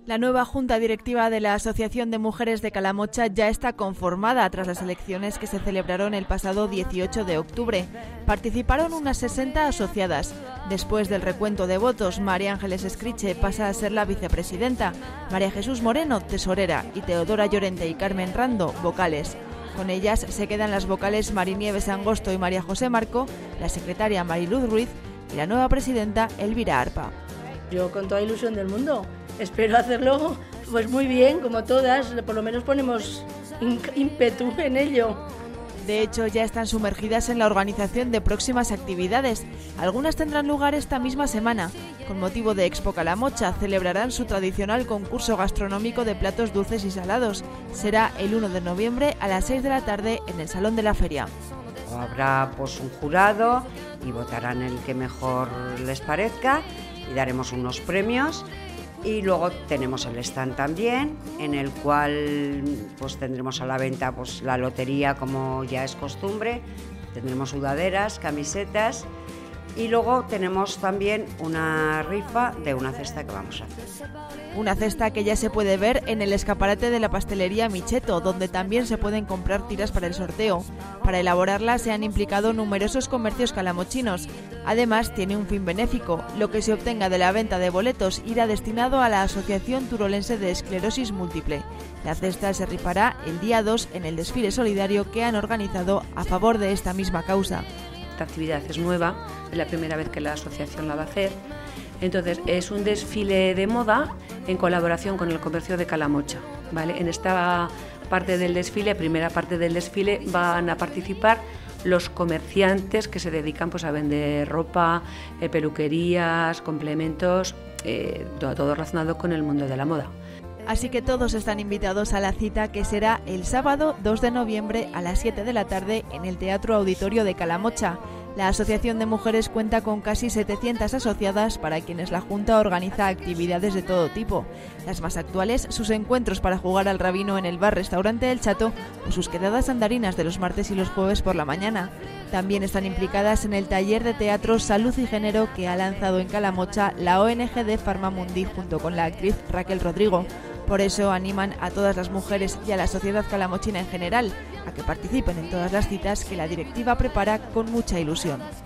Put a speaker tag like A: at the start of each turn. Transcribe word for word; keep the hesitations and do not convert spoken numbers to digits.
A: La nueva junta directiva de la Asociación de Mujeres de Calamocha ya está conformada tras las elecciones que se celebraron el pasado dieciocho de octubre. Participaron unas sesenta asociadas. Después del recuento de votos, María Ángeles Escriche pasa a ser la vicepresidenta, María Jesús Moreno, tesorera, y Teodora Llorente y Carmen Rando, vocales. Con ellas se quedan las vocales Marinieves Angosto y María José Marco, la secretaria Mariluz Ruiz y la nueva presidenta Elvira Arpa.
B: Yo con toda ilusión del mundo. Espero hacerlo pues muy bien, como todas, por lo menos ponemos ímpetu en ello.
A: De hecho, ya están sumergidas en la organización de próximas actividades. Algunas tendrán lugar esta misma semana. Con motivo de Expo Calamocha, celebrarán su tradicional concurso gastronómico de platos dulces y salados. Será el uno de noviembre a las seis de la tarde en el Salón de la Feria.
C: Habrá pues un jurado y votarán el que mejor les parezca y daremos unos premios. Y luego tenemos el stand también, en el cual pues tendremos a la venta pues la lotería, como ya es costumbre, tendremos sudaderas, camisetas y luego tenemos también una rifa de una cesta que vamos a hacer.
A: Una cesta que ya se puede ver en el escaparate de la pastelería Micheto, donde también se pueden comprar tiras para el sorteo. Para elaborarla se han implicado numerosos comercios calamochinos. Además, tiene un fin benéfico. Lo que se obtenga de la venta de boletos irá destinado a la Asociación Turolense de Esclerosis Múltiple. La cesta se rifará el día dos en el desfile solidario que han organizado a favor de esta misma causa.
D: Esta actividad es nueva, es la primera vez que la asociación la va a hacer. Entonces, es un desfile de moda en colaboración con el comercio de Calamocha, ¿vale? En esta parte del desfile, primera parte del desfile, van a participar los comerciantes que se dedican pues, a vender ropa, eh, peluquerías, complementos, eh, todo, todo relacionado con el mundo de la moda.
A: Así que todos están invitados a la cita que será el sábado dos de noviembre a las siete de la tarde en el Teatro Auditorio de Calamocha. La Asociación de Mujeres cuenta con casi setecientas asociadas para quienes la Junta organiza actividades de todo tipo. Las más actuales, sus encuentros para jugar al rabino en el bar-restaurante El Chato o sus quedadas andarinas de los martes y los jueves por la mañana. También están implicadas en el taller de teatro Salud y Género que ha lanzado en Calamocha la O N G de Farmamundi junto con la actriz Raquel Rodrigo. Por eso animan a todas las mujeres y a la sociedad calamochina en general a que participen en todas las citas que la directiva prepara con mucha ilusión.